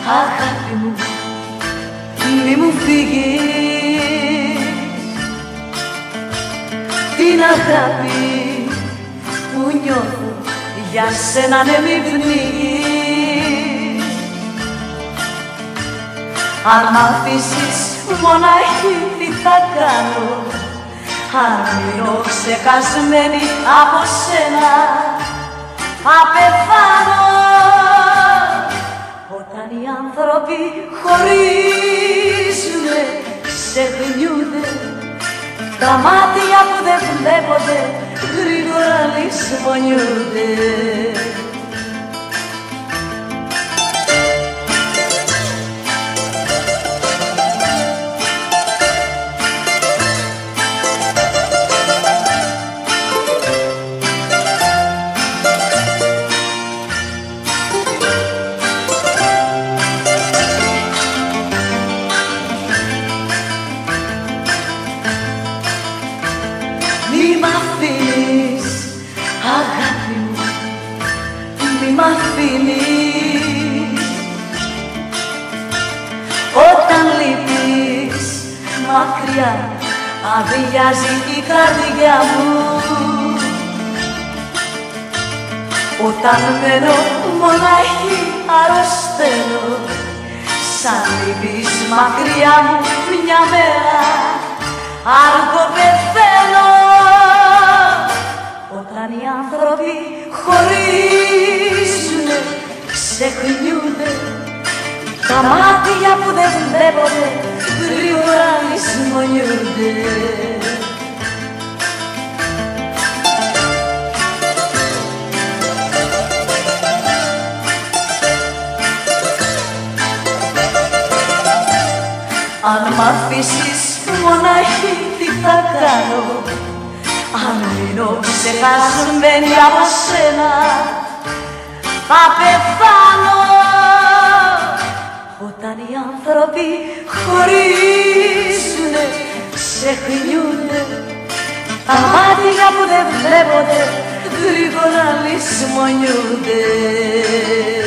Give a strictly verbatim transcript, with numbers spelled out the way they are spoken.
Αγάπη μου, μη μου φύγεις. Την αγάπη που νιώθω για σένα ναι μη πνίγεις. Αν μ' αφήσεις μοναχή τι θα κάνω, αν μείνω ξεχασμένη από σένα, απεθάνω. Όταν οι άνθρωποι χωρίζουνε, ξεχνιούνται, τα μάτια που δεν βλέπονται γρήγορα λησμονιούνται. Μη μ' αφήνεις, αγάπη μου, μη μ' αφήνεις. Όταν λείπεις μακριά, αδειάζει η καρδιά μου. Όταν μένω μοναχή αρρωσταίνω, σαν λείπεις μακριά μου μια μέρα, αργό πεθαίνω. Όταν οι άνθρωποι χωρίζουνε, ξεχνιούνται, τα μάτια που δεν βλέπονται γρήγορα λησμονιούνται. Αν μ' αφήσεις μοναχή τι θα κάνω, αν μείνω ξεχασμένη από σένα, θα πεθάνω. Όταν οι άνθρωποι χωρίζουνε, ξεχνιούνται, τα μάτια που δεν βλέπονται γρήγορα λησμονιούνται.